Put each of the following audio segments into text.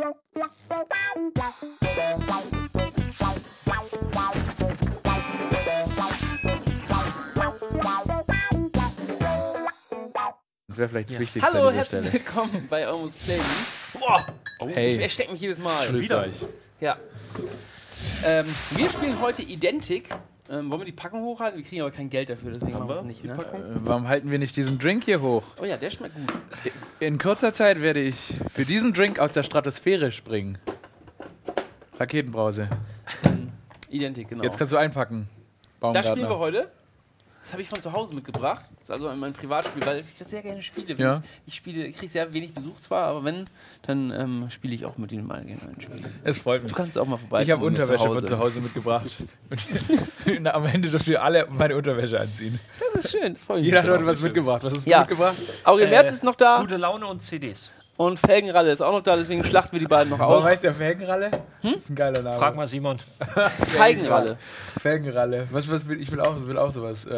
Das wäre vielleicht das Wichtigste. Hallo, herzlich willkommen bei Almost Playing. Boah, Hey. ich erstecke mich jedes Mal. Grüß euch. Ja. Wir spielen heute Identik. Wollen wir die Packung hochhalten? Wir kriegen aber kein Geld dafür, deswegen machen wir es nicht. Ne? Warum halten wir nicht diesen Drink hier hoch? Oh ja, der schmeckt gut. In kurzer Zeit werde ich für diesen Drink aus der Stratosphäre springen. Raketenbrause. Identik, genau. Jetzt kannst du einpacken. Das Baumgartner. spielen wir heute. Das habe ich von zu Hause mitgebracht. Das ist also mein Privatspiel, weil ich das sehr gerne spiele. Ja. Ich kriege sehr wenig Besuch zwar, aber wenn, dann spiele ich auch mit ihnen mal gerne ein Spiel. Es freut mich. Du kannst auch mal vorbei. Ich habe Unterwäsche von zu Hause mitgebracht. Und am Ende dürft ihr alle meine Unterwäsche anziehen. Das ist schön. Freue mich. Jeder hat heute was mitgebracht. Was hast du Ja. mitgebracht? Aurel Merz ist noch da Gute Laune und CDs. und Felgenralle ist auch noch da, deswegen schlachten wir die beiden noch Warum aus. heißt der Felgenralle? Das ist ein geiler Name. Frag mal Simon. Feigenralle. Felgenralle. Ich will auch sowas.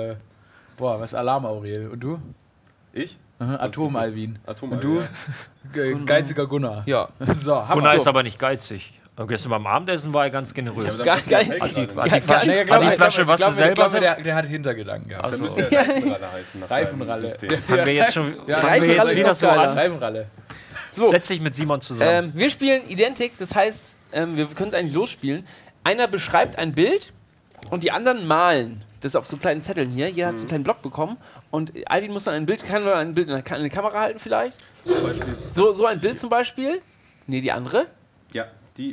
Was Alarm, Aurel. Und du? Ich? Atom-Alvin. Atom Und du? Geiziger Gunnar. Ja. So, haben Gunnar wir ist aber nicht geizig. Aber gestern beim Abendessen war er ganz generös. Geil. Hat die Geil. Flasche, was du selber so? der hat Hintergedanken gehabt. Dann Also, müsste ja Reifenralle heißen. nach Reifenralle. deinem System. fangen wir jetzt schon Ja, fangen wir jetzt wieder so an. Reifenralle. So, Setz dich mit Simon zusammen. wir spielen Identik, das heißt, wir können es eigentlich losspielen. Einer beschreibt ein Bild und die anderen malen. Das ist auf so kleinen Zetteln hier. Jeder hat so einen kleinen Block bekommen. Und Alvin muss dann ein Bild in eine Kamera halten vielleicht. Zum Beispiel. So ein Bild zum Beispiel. Nee, die andere. Ja, die.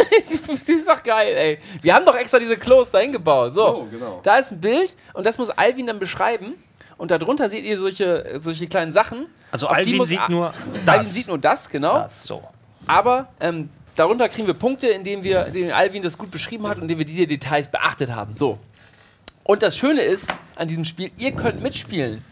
Die ist doch geil, ey. Wir haben doch extra diese Klos dahin gebaut. So, genau. da ist ein Bild und das muss Alvin dann beschreiben. Und darunter seht ihr solche kleinen Sachen. Also auf die Alvin muss sieht nur Alvin das. sieht nur das, genau. Das, so. Aber darunter kriegen wir Punkte, indem Alvin das gut beschrieben hat und indem wir diese Details beachtet haben. So. Und das Schöne ist an diesem Spiel, ihr könnt mitspielen.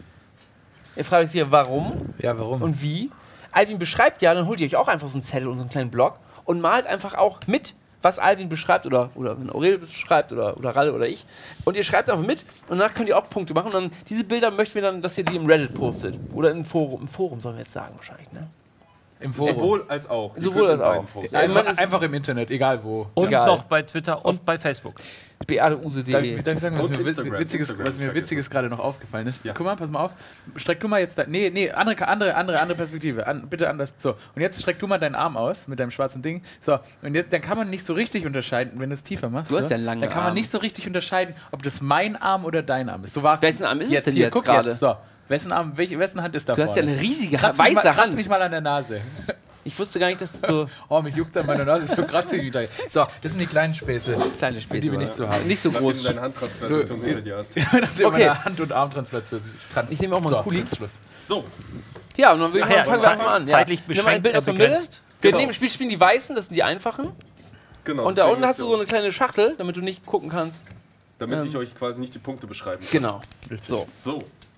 Ihr fragt euch hier, warum Ja, warum? und wie. Alvin beschreibt ja, dann holt ihr euch auch einfach so einen Zettel und so einen kleinen Block und malt einfach auch mit, was Alvin beschreibt oder wenn Aurel beschreibt oder Ralle oder ich. Und ihr schreibt einfach mit und danach könnt ihr auch Punkte machen. Und dann diese Bilder möchten wir dann, dass ihr die im Reddit postet. Oder im Forum. Im Forum sollen wir jetzt sagen wahrscheinlich, ne? Im Forum. Sowohl als auch. Ihr Sowohl könnt als in auch. beiden posten. Einfach im Internet, egal wo. Und Egal. noch bei Twitter und bei Facebook. beadeuse.de. Darf ich sagen, was Und mir Instagram. Witziges gerade noch aufgefallen ist? Ja. Guck mal, pass mal auf. Streck du mal jetzt da. Nee, andere Perspektive. Bitte anders. So, und jetzt streck du mal deinen Arm aus mit deinem schwarzen Ding. So, und jetzt, dann kann man nicht so richtig unterscheiden, wenn du es tiefer machst. Du hast so, ja einen langen Dann kann man Arm. nicht so richtig unterscheiden, ob das mein Arm oder dein Arm ist. So war's. Wessen Arm ist es denn hier, jetzt guck gerade? So, wessen Hand ist da Du hast ja vorne? eine riesige Kratz weiße kratz mich Hand. mal an der Nase. Ich wusste gar nicht, dass du so Oh, mich juckt an meiner Nase. So kratzig wieder. So, das sind die kleinen Späße. kleine Späße Die wir nicht waren. so haben. Nicht so Nachdem groß. du deine Handtransplantation So, hinter dir hast. Nachdem Okay. meine Hand- und Armtransplantation. Ich nehme auch mal einen Kuli. jetzt Schluss. So, Ja, und dann würde ich Ach ja, fangen wir einfach mal an. zeitlich Wir nehmen ein Bild aus der beschränkt, Mitte. begrenzt. Wir Genau. spielen die weißen, das sind die einfachen. genau. Und da deswegen unten hast du ist so eine kleine Schachtel, damit du nicht gucken kannst. Damit ich euch quasi nicht die Punkte beschreiben kann. Genau. So. So,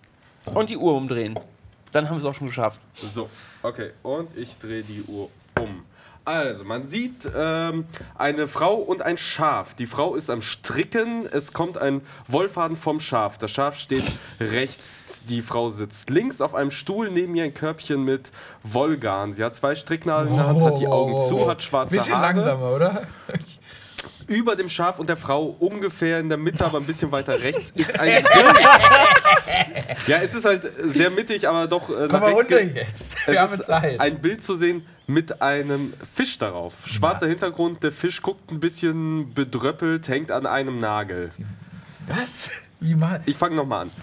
Und die Uhr umdrehen. Dann haben wir es auch schon geschafft. so. Okay, und ich drehe die Uhr um. Also, man sieht eine Frau und ein Schaf. Die Frau ist am Stricken. Es kommt ein Wollfaden vom Schaf. Das Schaf steht rechts. Die Frau sitzt links auf einem Stuhl. Neben ihr ein Körbchen mit Wollgarn. Sie hat 2 Stricknadeln in der Hand, hat die Augen zu, hat schwarze Bisschen Haare. langsamer, oder? Über dem Schaf und der Frau, ungefähr in der Mitte, aber ein bisschen weiter rechts, ist ein Bild. Ja, es ist halt sehr mittig, aber doch nach Komm mal rechts runter ge- jetzt. Es Wir haben ist Zeit. ein Bild zu sehen mit einem Fisch darauf. Schwarzer Hintergrund, der Fisch guckt ein bisschen bedröppelt, hängt an einem Nagel. Was? Wie mal? Ich fange nochmal an.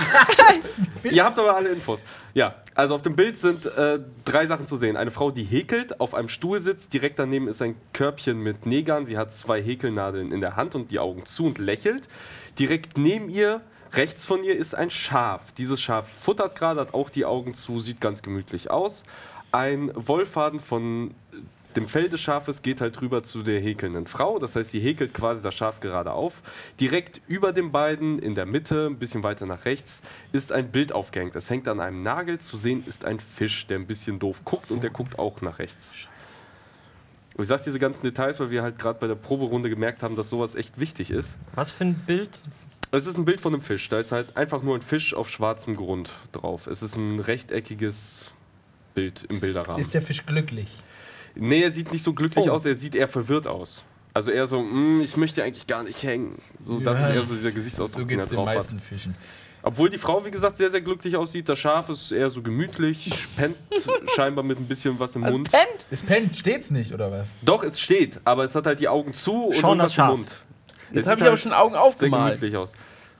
Ihr habt aber alle Infos. Ja, also auf dem Bild sind 3 Sachen zu sehen. Eine Frau, die häkelt, auf einem Stuhl sitzt. Direkt daneben ist ein Körbchen mit Nägern. Sie hat 2 Häkelnadeln in der Hand und die Augen zu und lächelt. Direkt neben ihr, rechts von ihr, ist ein Schaf. Dieses Schaf futtert gerade, hat auch die Augen zu, sieht ganz gemütlich aus. Ein Wollfaden von dem Fell des Schafes geht halt rüber zu der häkelnden Frau. Das heißt, sie häkelt quasi das Schaf gerade auf. Direkt über den beiden, in der Mitte, ein bisschen weiter nach rechts, ist ein Bild aufgehängt. Es hängt an einem Nagel. Zu sehen ist ein Fisch, der ein bisschen doof guckt und der guckt auch nach rechts. Und ich sage diese ganzen Details, weil wir halt gerade bei der Proberunde gemerkt haben, dass sowas echt wichtig ist. Was für ein Bild? Es ist ein Bild von einem Fisch. Da ist halt einfach nur ein Fisch auf schwarzem Grund drauf. Es ist ein rechteckiges Bild im Bilderrahmen. Ist der Fisch glücklich? Nee, er sieht nicht so glücklich aus, er sieht eher verwirrt aus. Also eher so, ich möchte eigentlich gar nicht hängen. So, das ist eher so dieser Gesichtsausdruck, So den er geht's den drauf hat. meisten Fischen. Obwohl die Frau, wie gesagt, sehr, sehr glücklich aussieht. Das Schaf ist eher so gemütlich, pennt scheinbar mit ein bisschen was im Mund. Pennt? Es pennt, steht's nicht, oder was? Doch, es steht, aber es hat halt die Augen zu und Schauen irgendwas das im Schaf. Mund. Jetzt Es habe sieht ich aber schon Augen sehr aufgemalt. gemütlich aus.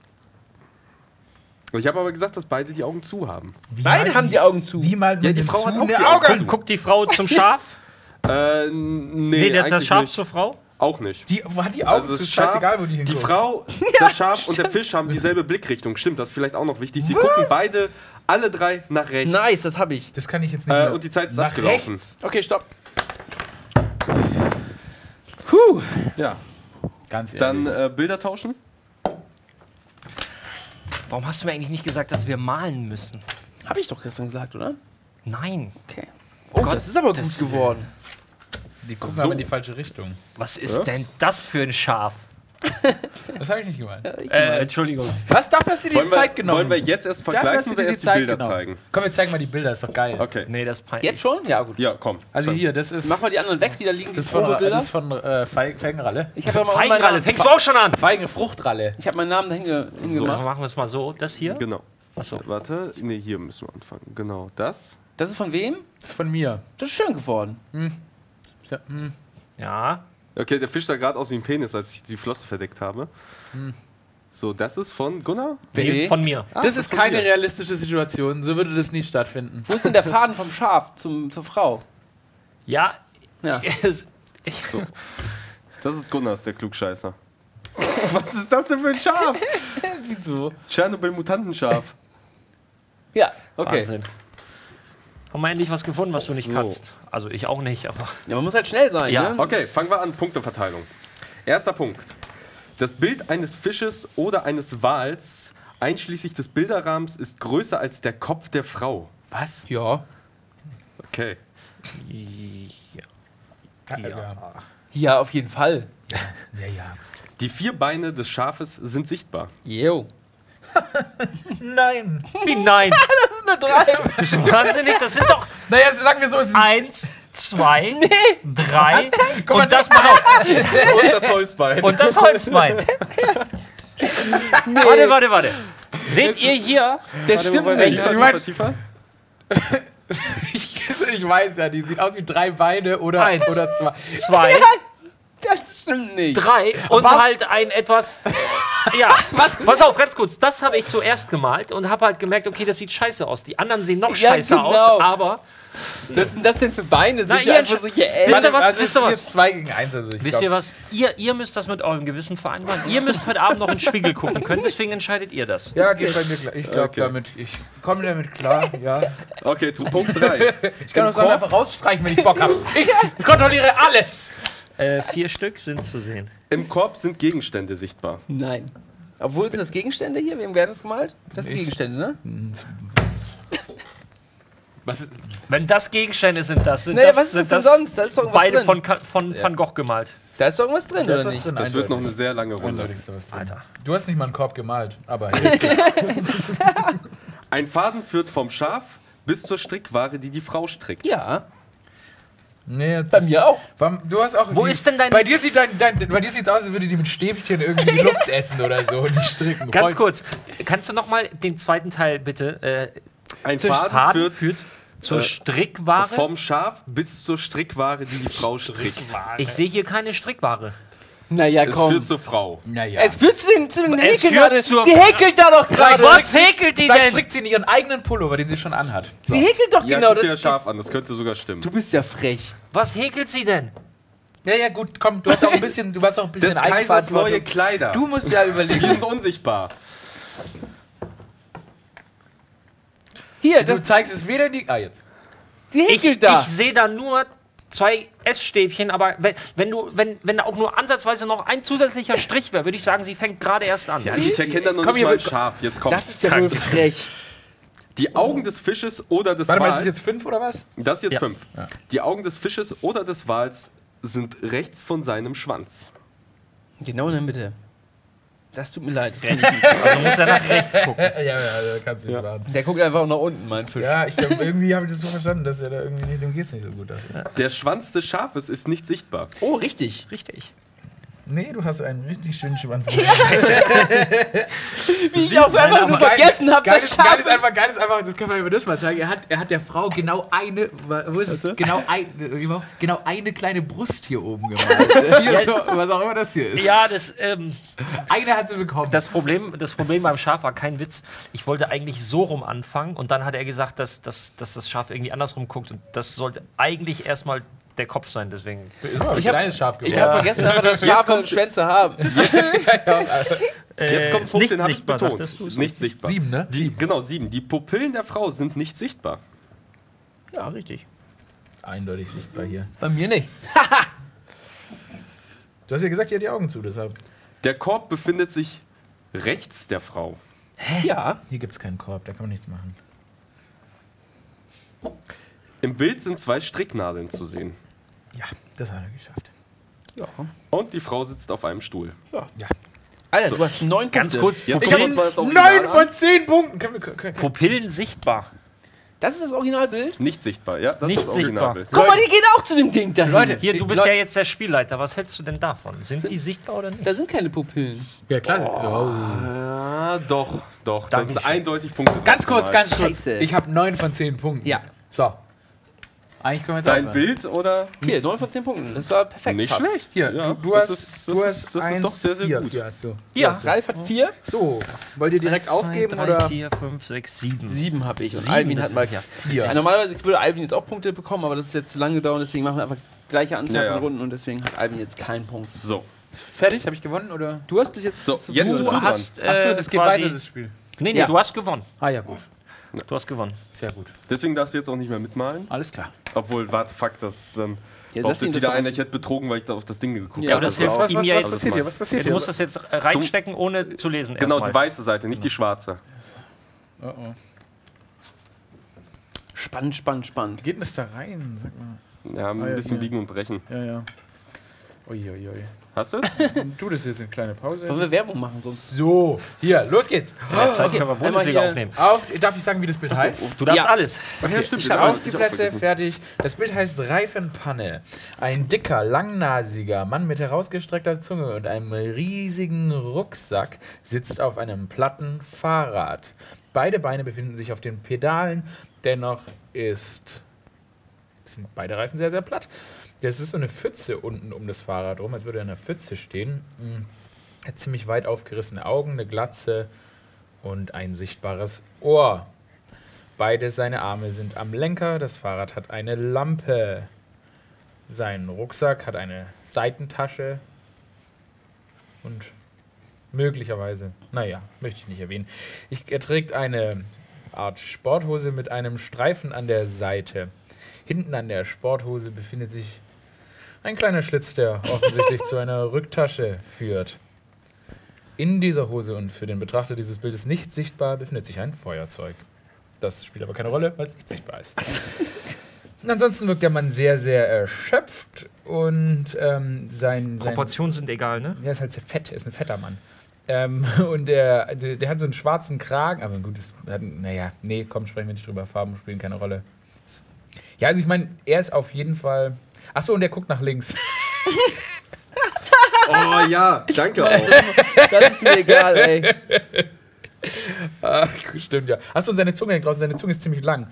Ich habe aber gesagt, dass beide die Augen zu haben. Beide haben die Augen zu. Wie malt man Ja, die denn Frau hat zu? auch die Eine Augen zu. Guckt die Frau zum Schaf? Nee, Das eigentlich Schaf nicht. zur Frau? Auch nicht. Die, wo hat die Augen? Also Es das ist scheißegal, wo die Die hinguckt. Frau, das Schaf und der Fisch haben dieselbe Blickrichtung. Stimmt, das ist vielleicht auch noch wichtig. Sie gucken beide, alle drei, nach rechts. Nice, das habe ich. Das kann ich jetzt nicht mehr. Und die Zeit ist Nach abgelaufen. rechts? Okay, stopp. Puh. Ja. Ganz ehrlich. Dann Bilder tauschen. Warum hast du mir eigentlich nicht gesagt, dass wir malen müssen? Habe ich doch gestern gesagt, oder? Nein. Okay. Oh, Gott, das ist aber gut das- geworden. Die gucken So. aber in die falsche Richtung. Was ist Ja? denn das für ein Schaf? Das habe ich nicht gemeint. Entschuldigung. Was? Dafür hast du dir die Zeit genommen? Wollen wir jetzt erst Dafür hast vergleichen du oder dir erst die Zeit Bilder genommen. zeigen? Komm, wir zeigen mal die Bilder, ist doch geil. Okay. Nee, das ist peinlich. Jetzt schon? Ja, gut. Ja, komm. Also So. hier, das ist, Mach mal die anderen weg, die da liegen. das die ist von, Probebilder. das ist von Felgenralle. Ich habe ja mal Feigenralle, meinen fängst du auch schon an? Feigenfruchtralle. Ich habe meinen Namen dahin So, hingemacht. machen wir es mal so. Das hier? Genau. Achso. Warte, nee, hier müssen wir anfangen. Genau, das. Das ist von wem? Das ist von mir. Das ist schön geworden. Ja, Ja. Okay, der Fisch sah gerade aus wie ein Penis, als ich die Flosse verdeckt habe. So, das ist von Gunnar. Nee. Von mir. das ist von keine mir. realistische Situation, so würde das nie stattfinden. Wo ist denn der Faden vom Schaf zur Frau? Ja. Ja. So. Das ist Gunnars, der Klugscheißer. Was ist das denn für ein Schaf? Wieso? Tschernobyl-Mutantenschaf. Ja, okay. Wahnsinn. Haben wir endlich was gefunden, was du nicht So. kannst? Also ich auch nicht, aber. Ja, man muss halt schnell sein, Ja. ne? Okay, fangen wir an. Punkteverteilung. Erster Punkt. Das Bild eines Fisches oder eines Wals, einschließlich des Bilderrahmens, ist größer als der Kopf der Frau. Was? Ja. Okay. Ja. Ja, auf jeden Fall. Ja. Die 4 Beine des Schafes sind sichtbar. Yo. Nein. Wie nein? Nur 3. Bist du wahnsinnig? Das sind doch Naja, sagen wir so, es ist 1, 2, 3 Guck mal, und das mal auf. Und das Holzbein. Und das Holzbein. Warte. Seht ihr hier? Der stimmt nicht. Tiefer? Ich weiß ja, die sieht aus wie 3 Beine oder 1, oder 2. 2, Das stimmt nicht. 3 und halt ein etwas. Ja, pass auf, ganz kurz. Das habe ich zuerst gemalt und habe halt gemerkt, okay, das sieht scheiße aus. Die anderen sehen noch Ja, scheiße genau. aus, aber Was sind das denn für Beine? Na, Sind ihr die einfach entsch- solche Wisst ihr was? Also es Wisst ihr ist was? jetzt 2 gegen 1, also ich wisst ihr glaub, was? Ihr müsst das mit eurem Gewissen vereinbaren. Ihr müsst heute Abend noch in den Spiegel gucken können, deswegen entscheidet ihr das. Ja, geht bei mir klar. Ich glaube Okay. damit, ich komme damit klar, ja. Okay, zu Punkt 3. Ich kann auch Sachen einfach rausstreichen, wenn ich Bock habe. Ich kontrolliere alles. 4 Stück sind zu sehen. Im Korb sind Gegenstände sichtbar. Nein. Obwohl, sind das Gegenstände hier? Wem werden das gemalt? Das sind Ich. Gegenstände, ne? Was ist, Wenn das Gegenstände sind, das sind Naja, das, was ist sind das denn sonst? Da ist doch irgendwas beide drin. von Van Gogh gemalt. Da ist doch irgendwas drin, da ist oder was nicht? drin? Das wird noch eine Eindeutig. sehr lange Runde. Eindeutig ist da was drin. Alter. Du hast nicht mal einen Korb gemalt, aber Ein Faden führt vom Schaf bis zur Strickware, die die Frau strickt. Ja. nee, Bei mir auch. Du hast auch Wo ist denn dein- Bei dir sieht bei dir sieht's aus, als würde die mit Stäbchen irgendwie die Luft essen oder so und die stricken. Ganz kurz, kannst du noch mal den zweiten Teil bitte Ein zur Faden führt zur Strickware? vom Schaf bis zur Strickware, die die Frau strickt. Ich sehe hier keine Strickware. Naja, Es komm. führt zur Frau. Naja. Es führt zu den Es Häkeln führt gerade. zur- Sie häkelt da doch gerade. Was häkelt die Vielleicht denn? strickt sie in ihren eigenen Pullover, den sie schon anhat. Sie häkelt doch Ja, genau. guck dir das Das, Schaf an, das könnte sogar stimmen. du bist ja frech. Was häkelt sie denn? Ja, gut, komm, du hast auch ein bisschen, Des Kaisers neue Eigenverantwortung. Kleider. Du musst ja Die überlegen. sind unsichtbar. Hier, Du das, zeigst es weder in die. Ah, jetzt. die Ich häkelt da. sehe da nur 2 Essstäbchen, aber wenn da auch nur ansatzweise noch ein zusätzlicher Strich wäre, würde ich sagen, sie fängt gerade erst an. Ich erkenne da noch Komm, nicht hier mal ein wird- Schaf. Jetzt kommt. Das ist ja wohl frech. Die Augen des Fisches oder des Warte mal, ist Wals. es jetzt 5 oder was? Das ist jetzt Ja. 5. Die Augen des Fisches oder des Wals sind rechts von seinem Schwanz. Genau in der Mitte. Das tut mir leid. Also muss er nach rechts gucken. Ja, da kannst du nichts machen. Der guckt einfach nach unten, mein Fisch. Ja, ich glaub, irgendwie habe ich das so verstanden, dass er da irgendwie, dem geht's nicht so gut. Der Schwanz des Schafes ist nicht sichtbar. Oh, richtig. Richtig. Nee, du hast einen richtig schönen Schwanz. Wie ich auch einfach nur vergessen habe, das Schaf. Geil ist einfach, das können wir über das mal zeigen. Er hat der Frau genau eine, wo ist es? Genau eine kleine Brust hier oben gemalt. Hier so, was auch immer das hier ist. Ja, Eine hat sie bekommen. das Problem beim Schaf war kein Witz. Ich wollte eigentlich so rum anfangen und dann hat er gesagt, dass das Schaf irgendwie andersrum guckt und das sollte eigentlich erstmal der Kopf sein, deswegen. Ich habe ein Schaf Ich habe vergessen, dass Schafe Schwänze haben. Jetzt kommt ein Punkt, nicht den habe ich sichtbar, betont. sagtest du? Nicht sichtbar. 7, ne? Genau, 7. Die Pupillen der Frau sind nicht sichtbar. Ja, richtig. Eindeutig sichtbar hier. Bei mir nicht. Du hast ja gesagt, die hat die Augen zu, deshalb. Der Korb befindet sich rechts der Frau. Ja. Hier gibt es keinen Korb, da kann man nichts machen. Im Bild sind 2 Stricknadeln zu sehen. Ja, das hat er geschafft. Ja. Und die Frau sitzt auf einem Stuhl. Alter, du hast 9 Ganz Punkte. kurz, Jetzt gucken wir uns mal das Original 9 an. von 10 Punkten! Pupillen sichtbar. Das ist das Originalbild? Nicht sichtbar, ja? Das Nicht ist das sichtbar. Originalbild. Guck mal, die gehen auch zu dem Ding da. Leute, Hier, du bist ja jetzt der Spielleiter. Was hältst du denn davon? Sind die sichtbar oder nicht? Da sind keine Pupillen. Ja, klar. Ja, doch. Da sind Dankeschön. eindeutig Punkte. Ganz kurz. Scheiße. Ich habe 9 von 10 Punkten. Ja. So. Eigentlich können wir jetzt Dein aufhören. Bild oder? Hier, 9 von 10 Punkten. Das war perfekt. Nicht fast. schlecht. Hier, ja, du das hast, ist doch sehr, sehr 4. gut. Hier hast du. Ja. Ralf hat 4. So, wollt ihr direkt 1, 2, aufgeben 3, oder? 4, 5, 6, 7. 7 habe ich. Und 7, Alvin das hat mal ist ja 4. Ja, normalerweise würde Alvin jetzt auch Punkte bekommen, aber das ist jetzt zu lange gedauert, deswegen machen wir einfach gleiche Anzahl Ja, ja. von Runden und deswegen hat Alvin jetzt keinen Punkt. So, Fertig? Habe ich gewonnen oder? Du hast bis jetzt. so jetzt bist du dran. hast, Achso, das geht quasi- weiter, das Spiel. Nee, Ja. du hast gewonnen. Ah ja, gut. Du hast gewonnen. Sehr gut. Deswegen darfst du jetzt auch nicht mehr mitmalen. Alles klar. Obwohl, warte, fuck, das Ja, behauptet lass ihn das wieder doch- einer, ich hätte betrogen, weil ich da auf das Ding geguckt Ja, habe. aber das Das hilft war Was ihm ja jetzt. passiert hier? Was Ja, passiert du hier? musst das jetzt reinstecken, ohne zu lesen. Genau, erstmal. die weiße Seite, nicht die schwarze. Oh, oh. Spannend, spannend, spannend. Wie geht denn das da rein? Sag mal. Ja, ein ja, bisschen ja. biegen und brechen. Ja. Uiuiui. Hast du es? Und du, das ist jetzt eine kleine Pause. Wollen wir Werbung machen sonst? So, hier, los geht's. Ja, Zeit können wir Bundesliga hier- aufnehmen. Darf ich sagen, wie das Bild heißt? Du darfst Ja. alles. Ja, stimmt. Ich habe auf die Plätze, fertig. Das Bild heißt Reifenpanne. Ein dicker, langnasiger Mann mit herausgestreckter Zunge und einem riesigen Rucksack sitzt auf einem platten Fahrrad. Beide Beine befinden sich auf den Pedalen, dennoch sind beide Reifen sehr, sehr platt. Das ist so eine Pfütze unten um das Fahrrad rum, als würde er in einer Pfütze stehen. Er hat ziemlich weit aufgerissene Augen, eine Glatze und ein sichtbares Ohr. Beide seine Arme sind am Lenker, das Fahrrad hat eine Lampe. Sein Rucksack hat eine Seitentasche und möglicherweise, naja, möchte ich nicht erwähnen. Er trägt eine Art Sporthose mit einem Streifen an der Seite. Hinten an der Sporthose befindet sich ein kleiner Schlitz, der offensichtlich zu einer Rücktasche führt. In dieser Hose und für den Betrachter dieses Bildes nicht sichtbar befindet sich ein Feuerzeug. Das spielt aber keine Rolle, weil es nicht sichtbar ist. Und ansonsten wirkt der Mann sehr, sehr erschöpft und sein Proportionen sind egal, ne? er ist halt sehr fett, er ist ein fetter Mann. Und der hat so einen schwarzen Kragen, aber gut, sprechen wir nicht drüber, Farben spielen keine Rolle. Ja, also ich meine, er ist auf jeden Fall... Achso, und der guckt nach links. Oh ja, danke auch. Das ist mir egal, ey. Ach, stimmt, ja. Achso, und seine Zunge hängt draußen, seine Zunge ist ziemlich lang.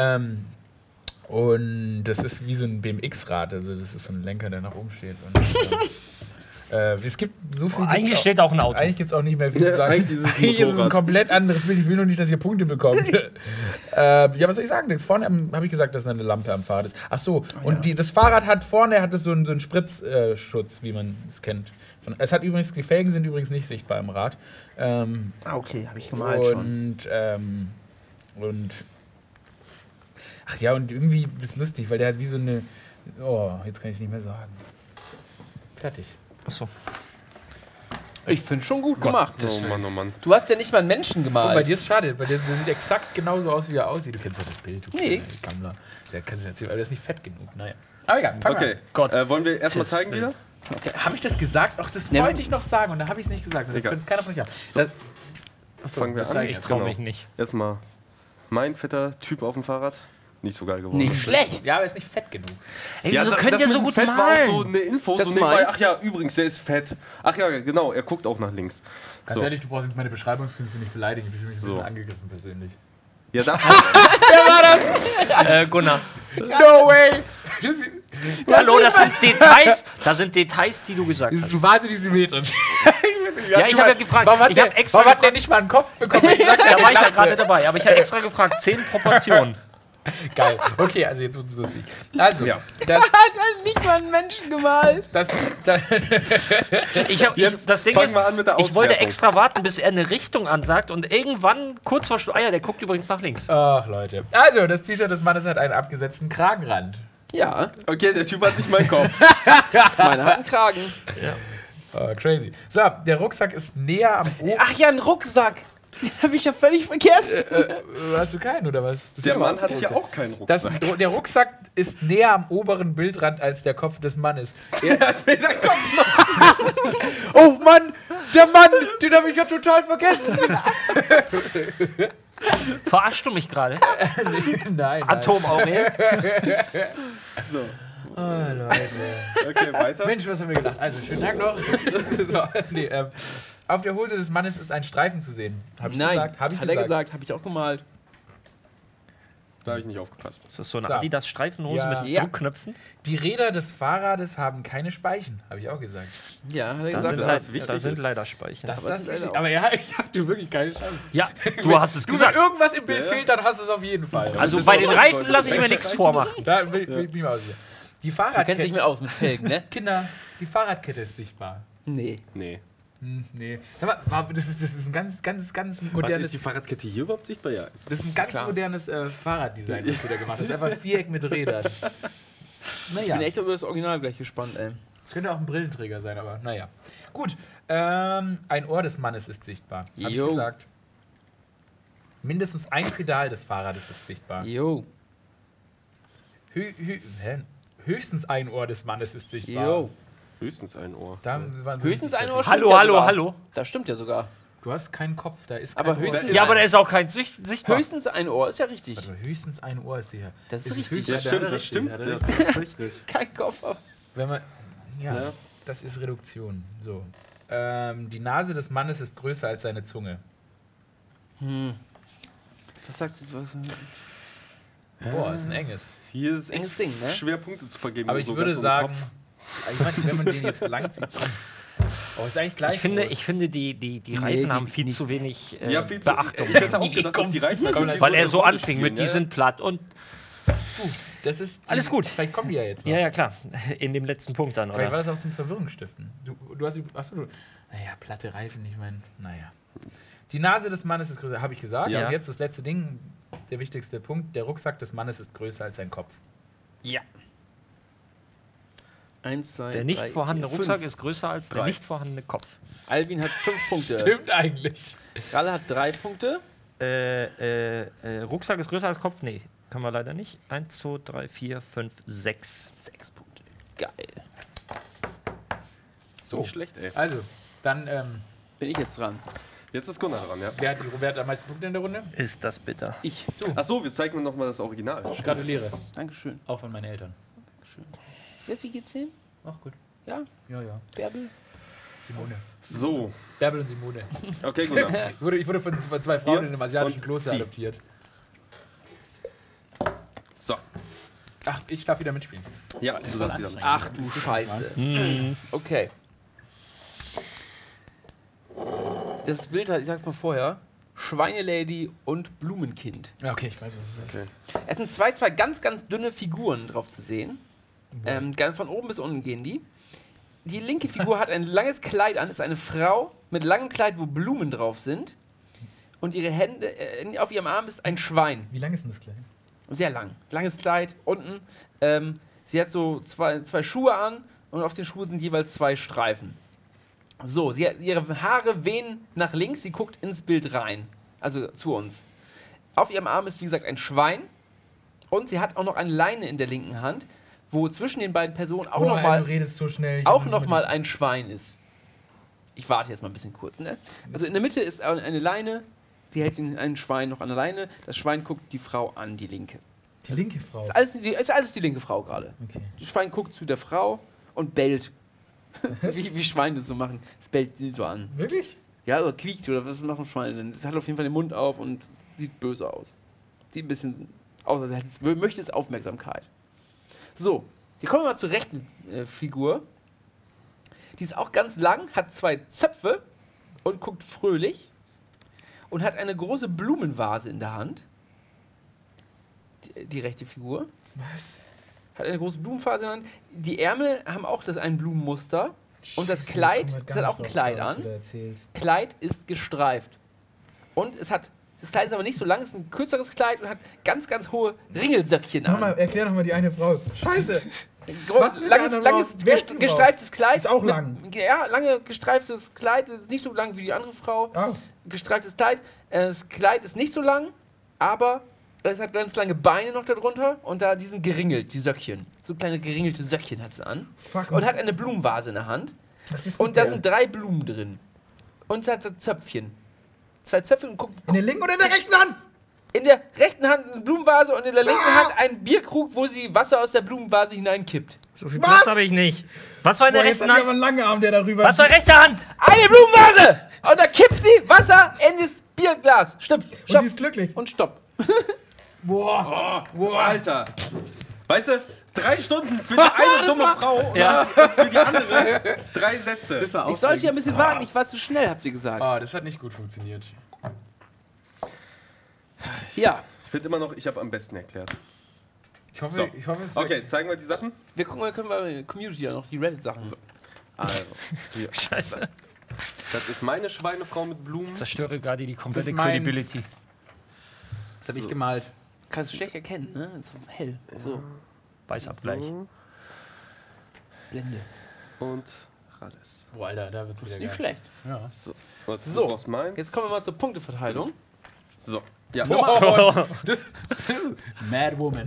Und das ist wie so ein BMX-Rad, also das ist so ein Lenker, der nach oben steht. Und, es gibt so viel... Eigentlich steht auch ein Auto. Eigentlich gibt es auch nicht mehr viel zu sagen. Eigentlich ist es ein Eigentlich ist es ein Motorrad. komplett anderes Bild. Ich will nur nicht, dass ihr Punkte bekommt. Ja, was soll ich sagen? Denn vorne habe ich gesagt, dass eine Lampe am Fahrrad ist. Ach so, und das Fahrrad hat vorne so einen Spritzschutz, wie man es kennt. Die Felgen sind übrigens nicht sichtbar im Rad. Okay, habe ich gemalt schon. Und ach ja, und irgendwie ist es lustig, weil der hat wie so eine... Oh, jetzt kann ich es nicht mehr sagen. Fertig. Achso. Ich finde schon gut gemacht. Oh Mann, oh Mann. Du hast ja nicht mal einen Menschen Und gemalt. bei dir ist schade, der sieht exakt genauso aus, wie er aussieht. Du kennst ja das Bild, du Nee. Gammler. Der kannst du erzählen, aber der ist nicht fett genug. Naja. Aber egal, fang Okay, Gott. wollen wir erstmal Tis zeigen wild. wieder? Habe ich das gesagt? Ach, das Nee, wollte ich noch sagen und da habe ich es nicht gesagt. Da Egal. könnte es keiner von euch haben. So. Achso, Fangen wir an. Ich traue mich nicht. Erstmal mein fetter Typ auf dem Fahrrad. Nicht so geil geworden. Nicht schlecht. Ja, aber er ist nicht fett genug. Ey, wieso könnt das ihr mit so dem gut Fett war auch so malen? eine Info. Das So nebenbei. meins. Ach ja, übrigens, der ist fett. Ach ja, genau, er guckt auch nach links. Ganz So. ehrlich, du brauchst jetzt meine Beschreibung, findest du nicht beleidigen. Ich fühle mich ein bisschen So. angegriffen persönlich. Ja, da. Gunnar. No way! Hallo, das sind Details. Das sind Details, die du gesagt Das hast. ist so wahnsinnig symmetrisch. Ja, ich habe ja gefragt. Warum hat Ich der, habe extra warum hat der gefragt. nicht mal einen Kopf bekommen? Ich sag, Da war ich ja Glatze. gerade dabei, aber ich habe extra gefragt, 10 Proportionen. Geil. Okay, also jetzt wird es lustig. Also, Ja. das, Nicht mal einen Menschen gemalt. das, Das Ding Fang ist, mal an mit der ich wollte Auswertung. extra warten, bis er eine Richtung ansagt und irgendwann kurz vor Schluss. Ah ja, der guckt übrigens nach links. Ach, Leute. Also, das T-Shirt des Mannes hat einen abgesetzten Kragenrand. Ja, Okay, der Typ hat nicht meinen Kopf. meine hat einen Kragen. Oh, crazy. So, der Rucksack ist näher am Ohr. Ach ja, ein Rucksack. Den habe ich ja völlig vergessen. Hast du keinen, oder was? Das Der sieht Mann aber hat aus. hier auch keinen Das, Rucksack. der Rucksack ist näher am oberen Bildrand als der Kopf des Mannes. Oh Mann, der Mann, den habe ich ja total vergessen. Verarschst du mich gerade? Nein. Atom-Aurel? So. Oh, Leute. Okay, weiter. Mensch, was haben wir gedacht? Also, schönen Tag noch. So, nee, auf der Hose des Mannes ist ein Streifen zu sehen. Hab ich Nein, gesagt? Hab ich hat er gesagt, habe ich auch gemalt. Da habe ich nicht aufgepasst. Ist das so eine So. Adidas-Streifenhose Ja. mit Ja. Druckknöpfen? Die Räder des Fahrrades haben keine Speichen. Habe ich auch gesagt. Ja, hat er Da gesagt. sind, das leid- ist wichtig da sind ist. leider Speichen. Das Aber ist das ist wichtig. auch- Aber ja, ich habe wirklich keine Chance. Ja, du hast es Du, wenn gesagt. irgendwas im Bild Ja, ja. fehlt, dann hast du es auf jeden Fall. Also bei den Reifen lasse ich mir nichts vormachen. Da will ich mich mal aussehen. Die Du kennst dich Fahrradkette. mit aus mit Felgen, ne? Kinder, die Fahrradkette ist sichtbar. Nee. Nee. Nee. Sag mal, das ist ein ganz Was modernes. ist die Fahrradkette hier überhaupt sichtbar? Ja. Ist Das ist ein ganz Klar. modernes Fahrraddesign, was du da gemacht hast. Einfach ein Viereck mit Rädern. Ich Naja, bin echt über das Original gleich gespannt, ey. das könnte auch ein Brillenträger sein, aber naja. Gut, ein Ohr des Mannes ist sichtbar. Hab ich Jo. gesagt. Mindestens ein Pedal des Fahrrades ist sichtbar. Jo. Höchstens ein Ohr des Mannes ist sichtbar. Jo. höchstens ein Ohr. Da waren sie Höchstens nicht ein sicher. Ohr stimmt Hallo, ja hallo, sogar. hallo. Das stimmt ja sogar. Du hast keinen Kopf, da ist Aber kein Ohr. höchstens- Ja, aber da ist auch kein sichtbar. Höchstens ein Ohr ist ja richtig. Also höchstens ein Ohr ist sicher. Das ist es richtig. höchstens- Ja, hat er stimmt, das richtig, stimmt. hat er Ja, richtig. das ist richtig. Kein Kopf. Wenn man, ja, Ja. das ist Reduktion. So. Die Nase des Mannes ist größer als seine Zunge. Was sagt was? Boah, ist ein enges. Hier ist Enges echt Ding, ne? schwer Punkte zu vergeben. Aber ich so würde ganz ohne sagen, Kopf. ich meine, wenn man den jetzt lang zieht, komm. Oh, ist eigentlich gleich. Ich finde die Reifen haben viel zu wenig Ja, viel zu. Beachtung. Ich hätte auch gedacht, dass die Reifen komm, viel Weil er größere so Rolle anfing spielen, mit, die ja. sind platt und. Das ist Alles gut. Vielleicht kommen die ja jetzt noch. Ja, ja, klar. In dem letzten Punkt dann, Vielleicht war oder? das auch zum Verwirrungsstiften. Du hast. Achso, du. Naja, platte Reifen, ich meine, naja. Die Nase des Mannes ist größer, habe ich gesagt. Ja. Und jetzt das letzte Ding, der wichtigste Punkt: Der Rucksack des Mannes ist größer als sein Kopf. Ja. 1, 2, Der nicht 3, vorhandene 4, Rucksack 5. ist größer als der 3. nicht vorhandene Kopf. Alvin hat 5 Punkte. Stimmt eigentlich. Ralle hat 3 Punkte. Rucksack ist größer als Kopf? Nee, können wir leider nicht. 1, 2, 3, 4, 5, 6. 6 Punkte. Geil. So. Nicht schlecht, ey. Also, dann, Bin ich jetzt dran? Jetzt ist Gunnar dran, ja. wer hat am meisten Punkte in der Runde? Ist das bitter. Ich. Achso, wir zeigen nochmal das Original. Gratuliere. Dankeschön. Auch von meinen Eltern. Ich weiß, wie geht's hin? Ach gut. Ja, Ja, ja. Bärbel? Simone. So, Bärbel und Simone. okay, Gunnar. Ich wurde von zwei Frauen Hier in einem asiatischen und Kloster sie. adoptiert. So. Ach, ich darf wieder mitspielen. Ja, du darfst wieder. Ach du Scheiße. Okay. Das Bild hat, ich sag's mal vorher, Schweinelady und Blumenkind. Ja, okay, ich weiß, was es ist. Okay. Es sind zwei ganz, ganz dünne Figuren drauf zu sehen. Von oben bis unten gehen die. Die linke Figur hat ein langes Kleid an, ist eine Frau mit langem Kleid, wo Blumen drauf sind. Und ihre Hände, auf ihrem Arm ist ein Schwein. Wie lang ist denn das Kleid? Sehr lang. Langes Kleid, unten. Sie hat so zwei Schuhe an und auf den Schuhen sind jeweils 2 Streifen. So, ihre Haare wehen nach links, sie guckt ins Bild rein. Also zu uns. Auf ihrem Arm ist, wie gesagt, ein Schwein. Und sie hat auch noch eine Leine in der linken Hand, wo zwischen den beiden Personen auch Du nochmal redest so schnell. ein Schwein ist. Ich warte jetzt mal ein bisschen kurz, ne? Also in der Mitte ist eine Leine, sie hält ein Schwein noch an der Leine, das Schwein guckt die Frau an, die linke. Die linke Frau. Ist alles die linke Frau gerade. Okay. Das Schwein guckt zu der Frau und bellt. wie Schweine das so machen. Es bellt sie so an. Wirklich? Ja, oder quiekt oder was machen Schweine denn? Es hat auf jeden Fall den Mund auf und sieht böse aus. Sieht ein bisschen aus, als möchte es Aufmerksamkeit. So, hier kommen wir mal zur rechten Figur. Die ist auch ganz lang, hat 2 Zöpfe und guckt fröhlich und hat eine große Blumenvase in der Hand. Die rechte Figur. Was? Hat eine große Blumenvase in der Hand. Die Ärmel haben auch ein Blumenmuster. Und das Kleid, das hat auch ein Kleid an. Kleid ist gestreift. Und das Kleid ist aber nicht so lang, es ist ein kürzeres Kleid und hat ganz, ganz hohe Ringelsöckchen an. Erklär nochmal die eine Frau. Scheiße! Langes gestreiftes Kleid. Ist auch lang. Ja, lange gestreiftes Kleid, ist nicht so lang wie die andere Frau. Oh. Gestreiftes Kleid. Das Kleid ist nicht so lang, aber es hat ganz lange Beine noch darunter und die sind geringelt, die Söckchen. So kleine geringelte Söckchen hat sie an. Fuck. Und hat eine Blumenvase in der Hand. Was ist Und da sind 3 Blumen drin. Und hat Zöpfchen. 2 Zöpfchen und guckt in der linken oder in der rechten Hand? in der rechten Hand eine Blumenvase und in der linken Hand einen Bierkrug, wo sie Wasser aus der Blumenvase hineinkippt. So viel Platz habe ich nicht. Was war in der Boah, jetzt rechten hat die aber Hand? einen langen Arm, der darüber. Was war rechte Hand? Eine Blumenvase! Und da kippt sie Wasser in das Bierglas. Stimmt. Und Stopp. sie ist glücklich. Und stopp. Boah. Alter. Weißt du, 3 Stunden für die eine dumme Frau und Ja. für die andere 3 Sätze. Das war Ich sollte ja ein bisschen warten, ich war zu schnell, habt ihr gesagt. Ah, das hat nicht gut funktioniert. Ja, Ich finde immer noch, ich habe am besten erklärt. Ich hoffe, So. ich hoffe es ist Okay, zeigen wir die Sachen. wir gucken mal, können wir in der Community ja noch die Reddit-Sachen. Also, hier. Scheiße. Das ist meine Schweinefrau mit Blumen. Ich zerstöre gerade die komplette Das ist meins. Credibility. Das habe ich gemalt. Kannst du schlecht erkennen, ne? Das ist so hell. So, Weißabgleich. So. Blende. Und Rades. Boah, Alter, da wird's Ist wieder nicht geil. schlecht. Ja. So, warte, So, du brauchst meins. Jetzt kommen wir mal zur Punkteverteilung. So, ja. Mad Woman.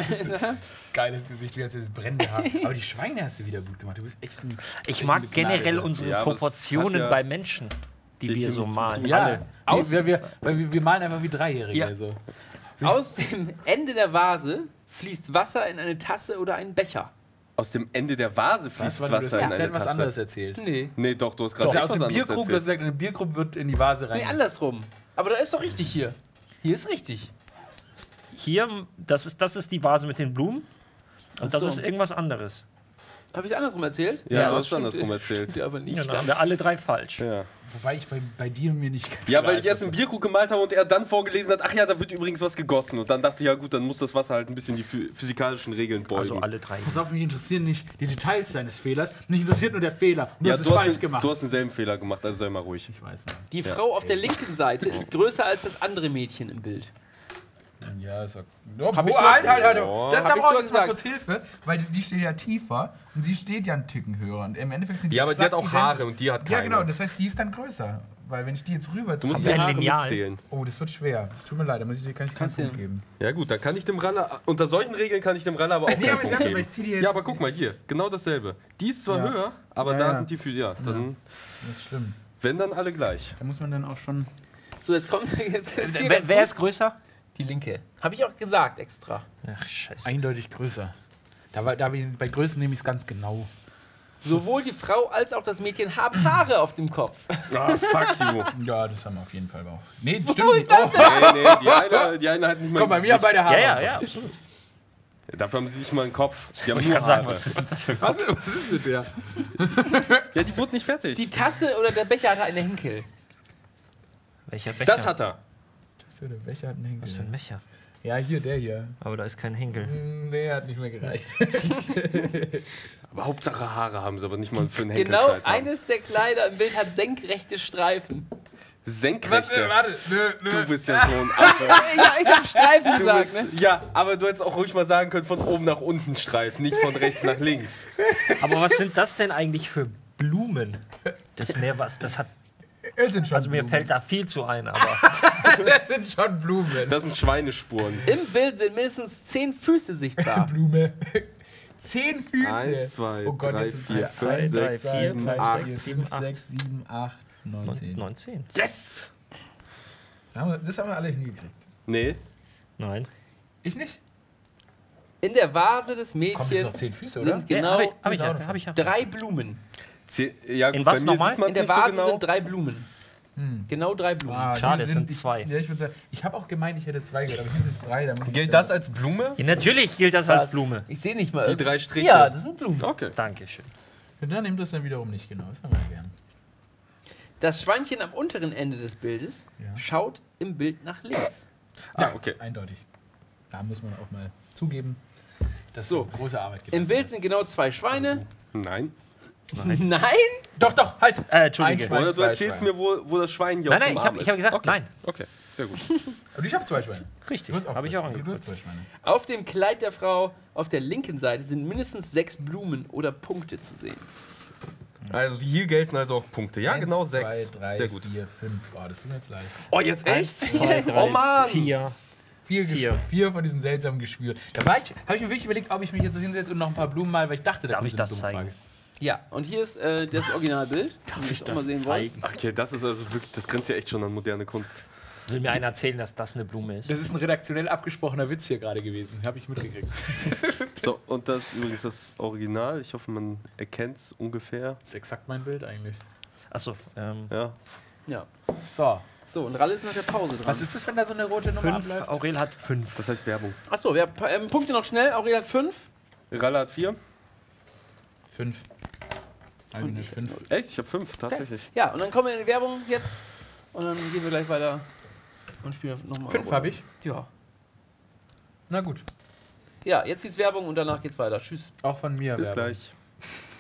Geiles Gesicht, wie als dieses brennende Haar. Aber die Schweine hast du wieder gut gemacht. Du bist echt ein. Ich mag generell Begnadeter. unsere Ja, aber es Proportionen hat ja bei Menschen, die wir nichts so zu malen. tun. Ja, Alle. wir malen einfach wie Dreijährige. Ja. Also. Aus dem Ende der Vase fließt Wasser in eine Tasse oder einen Becher. Aus dem Ende der Vase fließt Das war Wasser in eine was Tasse. anderes erzählt. Nee. Nee, doch, du hast Das gerade ist ja echt aus was dem anderes Bierkrug, das erzählt. sagt, ein Bierkrug wird in die Vase rein. Nee, andersrum. Aber da ist doch richtig hier. Hier ist richtig. Hier, das ist die Vase mit den Blumen. Und das so. ist irgendwas anderes. Habe ich andersrum erzählt? Ja, du das hast es andersrum erzählt. Stimmt aber nicht. Ja, dann haben wir alle 3 falsch. Ja. Wobei ich bei dir und mir nicht ganz Ja, klar weil ist, ich erst was einen Bierkrug gemalt habe und er dann vorgelesen hat, ach ja, da wird übrigens was gegossen. Und dann dachte ich, ja gut, dann muss das Wasser halt ein bisschen die physikalischen Regeln beugen. Also alle 3. Pass auf, mich interessieren nicht die Details deines Fehlers. Mich interessiert nur der Fehler. Und du ja, hast es falsch gemacht. Du hast denselben Fehler gemacht, also sei mal ruhig. Ich weiß, Mann. Die Frau auf der linken Seite ist größer als das andere Mädchen im Bild. Ja, ist Hab ich so- halt. Oh. Das Hab da ich brauche so ich jetzt mal gesagt. kurz Hilfe, weil die steht ja tiefer und sie steht ja einen Ticken höher. Und im Endeffekt sind die Ja, aber die hat exakt auch Haare identisch. und die hat Ja, keine. genau, das heißt, die ist dann größer. Weil wenn ich die jetzt Du musst rüberziehe. die ein Haare Lineal. mitzählen. Oh, das wird schwer. Das tut mir leid, da kann ich keinen Kannst Punkt du- geben. Ja gut, dann kann ich dem Raller, unter solchen Regeln kann ich dem Raller aber auch Nee, keinen aber Punkt jetzt ernsthaft, geben. ich zieh die jetzt- Ja, aber guck mal hier, genau dasselbe. Die ist zwar Ja. höher, aber Ja, da ja. sind die Füße, ja, dann, Das ist schlimm. wenn dann alle gleich. Da muss man dann auch schon. So, jetzt kommt jetzt ist hier Wer, ganz wer gut. ist größer? Die linke. Habe ich auch gesagt extra. Ach, scheiße. Eindeutig größer. Bei Größen nehme ich es ganz genau. Sowohl die Frau als auch das Mädchen haben Haare auf dem Kopf. Ah, fuck you. Ja, das haben wir auf jeden Fall auch. Nee, stimmt nicht. Oh, Nee, die eine hat nicht mal komm, bei ein mir haben Gesicht. beide Haare. Ja, ja, ja. Dafür haben sie nicht mal einen Kopf. Die haben Ich nur kann sagen, Haare. was ist das für ein Was, Kopf? was ist mit der? Ja, die wurde nicht fertig. Die Tasse oder der Becher hatte einen Henkel. Welcher Becher? Das hat er. So, der Becher hat einen Henkel. Was für ein Becher? Ja, hier, der hier. Aber da ist kein Henkel. Nee, hat nicht mehr gereicht. Aber Hauptsache Haare haben sie, aber nicht mal für einen Henkel Genau, Zeit haben. eines der Kleider im Bild hat senkrechte Streifen. Senkrechte. Warte, Du bist ja so ein Affe. Ja, ich hab Streifen Du gesagt, bist, ne? ja, aber du hättest auch ruhig mal sagen können, von oben nach unten Streifen, nicht von rechts nach links. Aber was sind das denn eigentlich für Blumen? Das ist mehr was, das hat. Es sind schon Also mir Blumen. fällt da viel zu ein, aber. Das sind schon Blumen. Das sind Schweinespuren. Im Bild sind mindestens 10 Füße sichtbar. Blume. 10 Füße. 1, 2, Oh Gott, 3, jetzt ist 4, es 5, 6, 7, 8. 5, 6, 7, 8, 9, 10. 19. Yes! Das haben wir alle hingekriegt. Nee. Nein. Ich nicht? In der Vase des Kommen jetzt noch Mädchens 10 Füße, oder? sind genau Hab ich ja. 3 Blumen. Ja, In gut, was bei mir nochmal? sieht man In der nicht so Vase genau. sind 3 Blumen. Genau 3 Blumen. Ah, Schade, die es sind 2. Ja, ich würde sagen, ich habe auch gemeint, ich hätte 2 gehört, aber hier sind es 3. Da muss ich Gilt das als Blume? Ja, natürlich gilt das als Blume. Ich sehe nicht mal. Die 3 Striche? Ja, das sind Blumen. Okay. Dankeschön. Und dann nimmt das dann wiederum nicht genau. Das haben wir gern. Das Schweinchen am unteren Ende des Bildes Ja. schaut im Bild nach links. Ah, okay. Eindeutig. Da muss man auch mal zugeben, dass So. große Arbeit Im Bild sind genau 2 Schweine. Nein. Nein? Doch, halt! Entschuldige. Ein Schwein. Oder du zwei erzählst Schweine. mir, wo das Schwein hier Nein, auf nein, dem ich Arm habe ist. gesagt, Okay. nein. Okay, sehr gut. Und ich habe 2 Schweine. Richtig. Du hast auch Habe ich zwei auch Schweine. Du angeguckt. hast 2 Schweine. Auf dem Kleid der Frau auf der linken Seite sind mindestens 6 Blumen oder Punkte zu sehen. Also hier gelten also auch Punkte. Ja, 1, genau 2, 6. 3, Sehr gut. 4, 5. Oh, das tut mir jetzt leid. Oh, jetzt echt? 2, 3, Oh Mann! 4. 4 von diesen seltsamen Geschwüren. Da habe ich mir wirklich überlegt, ob ich mich jetzt so hinsetze und noch ein paar Blumen mal, weil ich dachte, da Darf kommt ich so eine das dumme zeigen? Frage. Ja, und hier ist das Originalbild. Darf ich auch mal das sehen wollen. zeigen? Okay, das ist also wirklich, das grenzt ja echt schon an moderne Kunst. Will mir einer erzählen, dass das eine Blume ist? Das ist ein redaktionell abgesprochener Witz hier gerade gewesen. Habe ich mitgekriegt. So, und das ist übrigens das Original. Ich hoffe, man erkennt es ungefähr. Das ist exakt mein Bild eigentlich. Achso, Ja. Ja. So. So, und Ralle ist nach der Pause dran. Was ist das, wenn da so eine rote Nummer 5. abläuft? Aurel hat 5. Das heißt Werbung. Achso, wir haben Punkte noch schnell. Aurel hat 5. Ralle hat 4. 5. Alvin hat 5. Echt? Ich habe 5, tatsächlich. Ja, und dann kommen wir in die Werbung jetzt. Und dann gehen wir gleich weiter und spielen nochmal. 5 habe ich. Ja. Na gut. Ja, jetzt geht's Werbung und danach geht's weiter. Tschüss. Auch von mir. Bis Werbung. gleich.